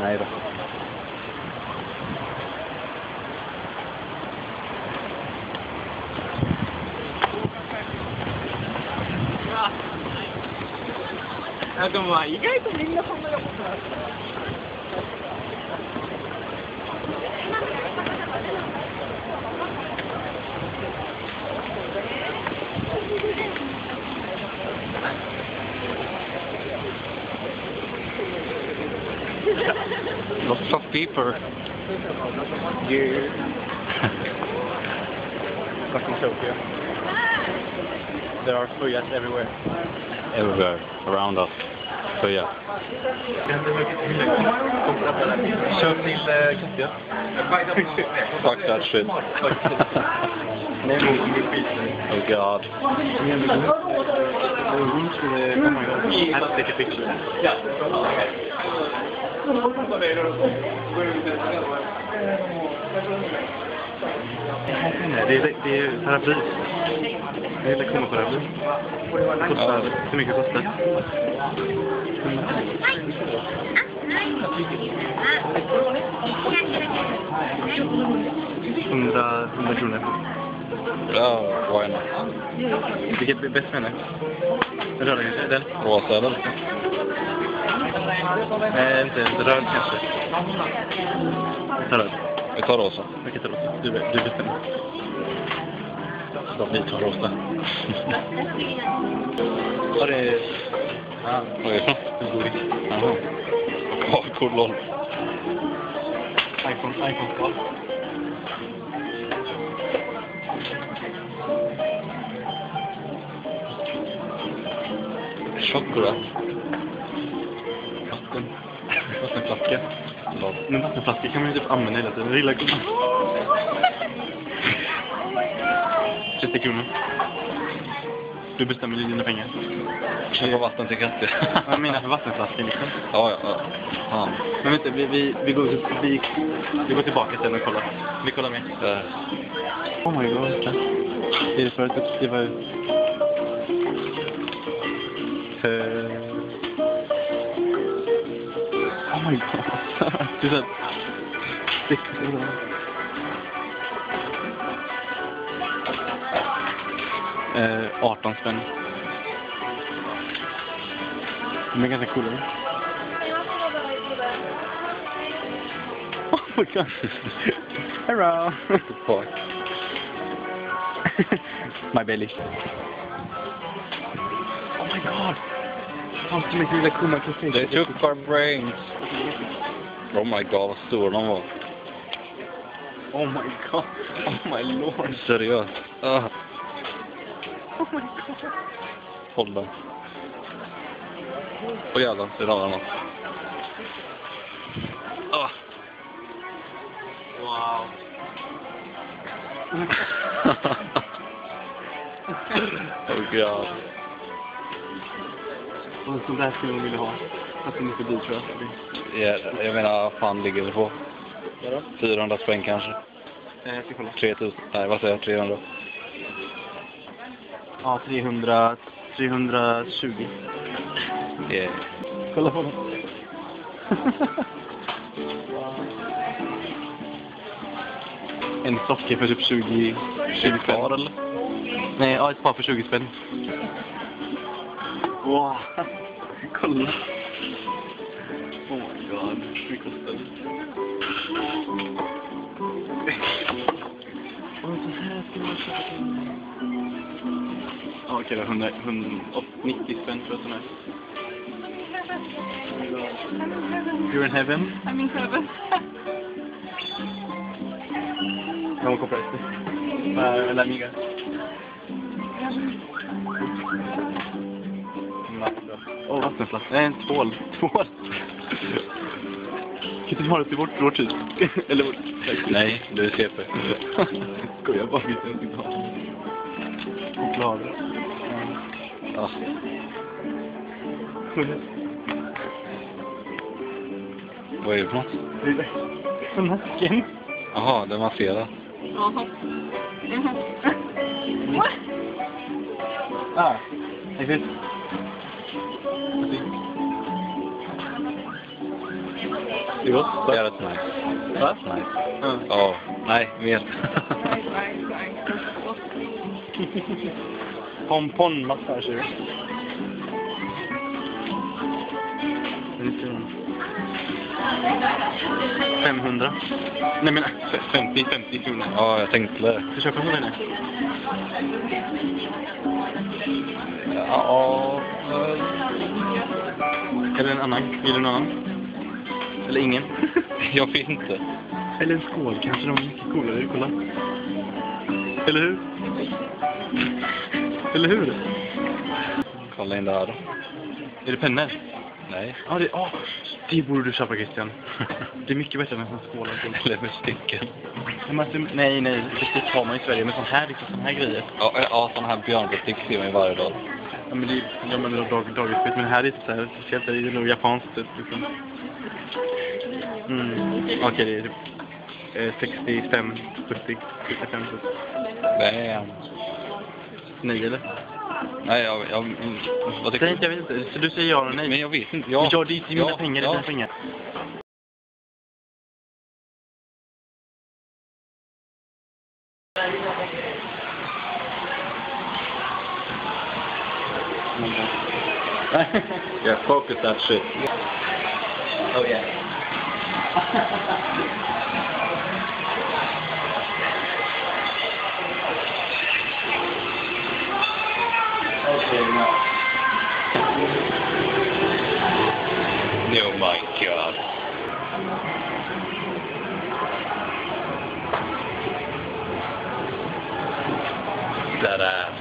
Nej då. Lots of people. Yeah. Fucking Tokyo. There are fuyas everywhere. Everywhere around us. So yeah. Kör till Katja. Fuck that shit. Nej, men skit. Oh god. Oh my god. I'll take a picture. Yeah. Det är paraply. Det är lektioner paraply. Kostar, hur mycket kostar? 100 kronor. Ja, why not? Vilket är bäst menar du? Röd kanske? Den? Rosa eller? Nej, inte röd kanske. Ta röd. Vi tar rosa. Vilket tar rosa? Du bestämmer. Vi tar rosa. Ja, det är... Ja, vad är det för? En godis. Jaha. Ja, cool lol. iPhone-skal. Choklad. Vattenflaska. Men vattenflaska kan man ju typ använda hela tiden. Lilla gumman. 30 kronor. Du bestämmer dina pengar. Köpa vatten till Katja. Jag menar för vattenflaskan liksom. Ja. Fan. Men vet du, vi går tillbaka sen och kollar. Vi kollar med. Oh my god. Det är för att det var... Oh my god. Det är så här... 18 spänn. De är ganska coola. Oh my god. Hello. Fuck. My belly. Oh my god. Fan, så mycket lilla kumma kaffe. They took our brains. Oh my god, vad stor de var. Oh my god. Oh my lord. Seriöst. Oh my god. Håll den. Åh jävlar, det ramlar något. Wow. Oh god. Och sånt där skulle de vilja ha. Fast de är för dyrt tror jag. Ja, jag menar, fan ligger vi på? 400 spänn kanske. Jag ska kolla. 3000, nej vad säger jag, 300. Ja, 320. Yeah. Kolla på den. En socka för typ 20 spänn. Eller? Nej, ja, ett par för 20 spänn. Wow. Kolla. Oh my god. Hur kostar det? Ja, okej då. 190 spänn för sån här. You're in heaven? I'm in heaven. Vamos comprar este. Para la amiga. Åh, vattenflaska. Nej, en tvål. Tvål. Kan du ha det till vårt hus? Eller vårt... Nej, du är CP. Skojar bara, vi ska inte ha. Choklad. Ja. Vad är det för något? Det är för nacken. Jaha, det masserar. Jaha. What? Ah, är det? Det är gott. Det är rätt nice. Va? Nice. Ja, nej, mer. Pompon-massage. Lite 500. Nej men 50 kronor. Ja, jag tänkte det. Du köper en sån där? Ja, Eller en annan? Vill du någon annan? Eller ingen? jag vet inte. Eller en skål, kanske de är mycket coolare. Kolla. Eller hur? Eller hur? Kolla in där då. Är det pennor? Nej. Ja, det borde du köpa, Christian. Det är mycket bättre än en sån skål. Eller med stycken. Nej, bestick har man i Sverige med sån här grejer. Ja, sån här björnbestick ser man ju varje dag. Ja, men det är dagisbit. Men här är det så här speciellt. Det är nog japanskt liksom. Okej, det är 65, 70, 75, 70. Nej. Nej, eller? Nej, vad tycker Jag vet inte. Så du säger ja eller nej? Men jag vet inte. Ja, det är inte mina pengar, det är dina pengar. Yeah, focus that shit. Oh yeah. Okay, no. Oh my god. That ass.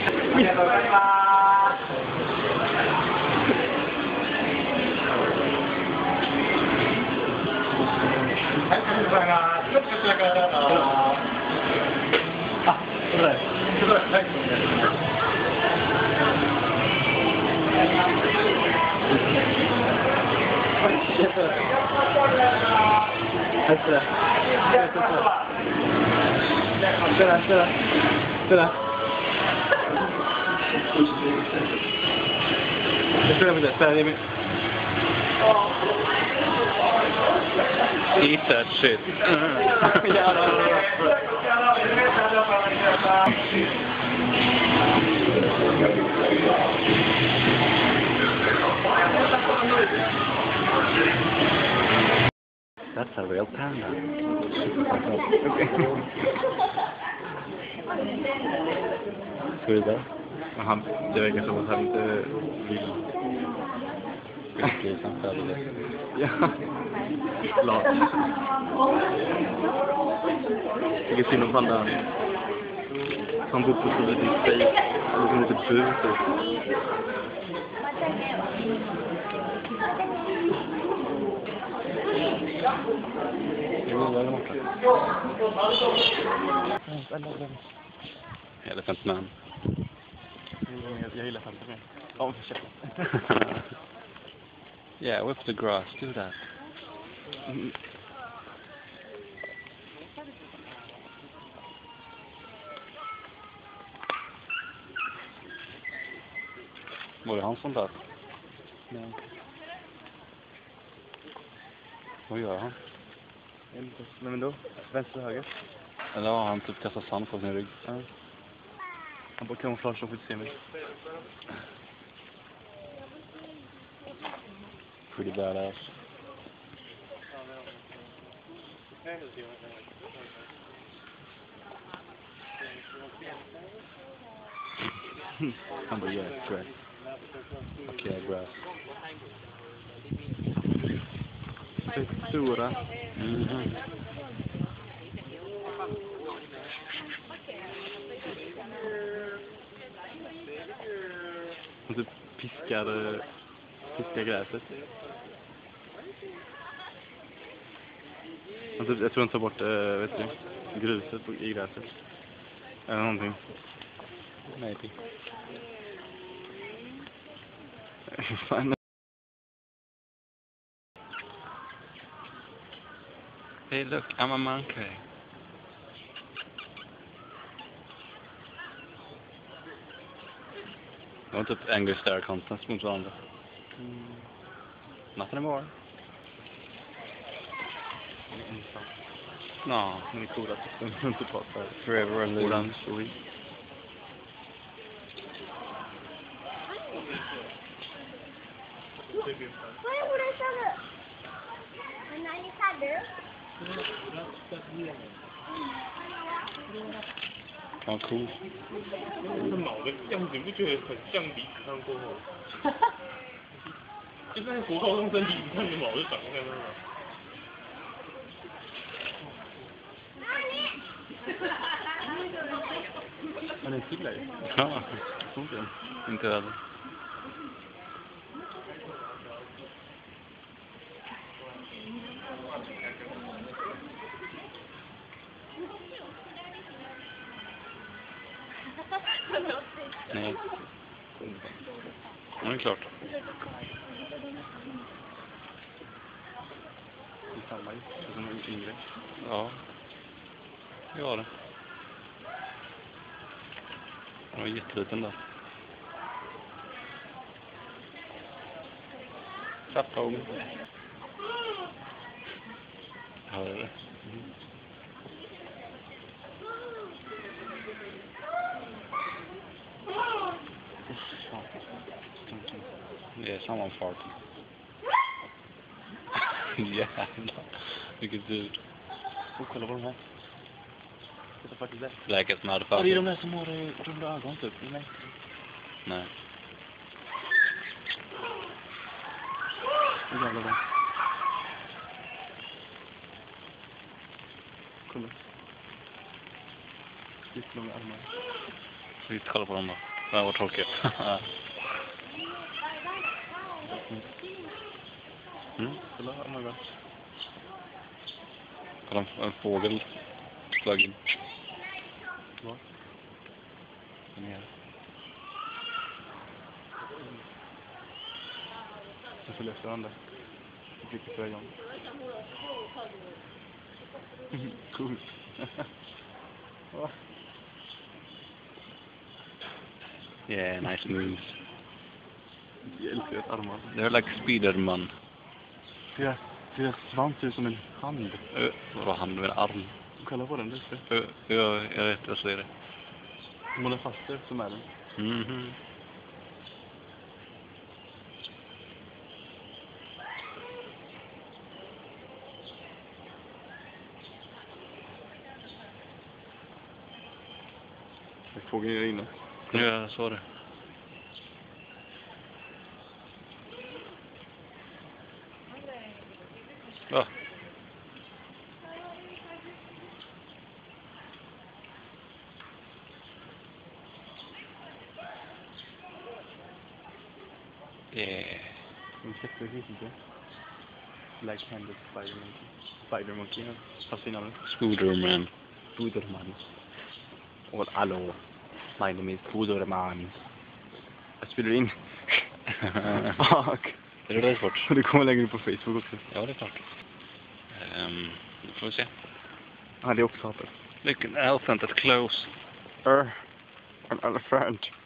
Eat that shit. That's a real panda. Okay. Ska vi där? Det verkar som att han inte vill. Okej, sen färdig det. Ja. Lat. Vilket synd om pandan. Han bor på så lite space. Eller som lite bur. Elephant man. Jag gillar elephant man. Ja, för sig. Yeah, whip the grass, do that. Var det han som där? Nej. Vad gör han? Men då? Vänster och höger? Eller har han typ kastat sand på sin rygg? Ja. Han bara kamouflage och får se mig. Pretty badass. Han bara, yeah, grass. Okay, grass. Stora. Och typ piskar gräset. Och typ, jag tror han tar bort gruset i gräset. Eller någonting. Maybe. Fan. Hey, look, I'm a monkey. Det var typ angry stare contest mot varandra. Nothing more. ensam. No. Men det är coolt att den inte pratar. Forever and Orange och vit. Ja, cool. 这毛的样子，你不觉得很像离子烫过后？就在国高中生离子烫的毛就长那样了。 Men en kille ju. Ja, Förmodligen. inte över. Nej. Ja, det är klart. Det är samma ju. Som en yngre. Ja. Ja det. Den var jätteliten där. Chattong. Hör du det? Mm. Det är sammanfarten. Jävlar. Vilket djur. Och kolla på de här. Det är faktiskt det. Black as Ja, det är motherfucker. de där som har runda ögon typ. Nej. Nej. Hur gamla de? Kolla. Jättelånga armar. Vi ska kolla på dem då. Det var tråkigt. Mm. Kolla armarna. Kolla en fågel flög in. Var? Den är här. Jag följer efter varandra. Jag klickar för ögon. Coolt. Yeah, nice moves. Jag älskar deras armar. They're like Spiderman. Deras svans ser ut som en hand. Vadå hand med en arm? Kolla på den, just det. Jag vet, jag ser det. De håller fast det som är den. Mhm. Fågeln är inne. Ja, jag såg det. Ja. Yeah. En jättehygge. Black-handed spider monkey. Spider monkey, ja. Fast innan det. Spooderman. Spooderman. Och hallå. My name is Spooderman. Jag spelar in. Fuck. Är det svårt? Det kommer längre upp på Facebook också. Ja, det är klart. Nu får vi se. Ja, det är också hatar. Look, an elephant at close. An elephant.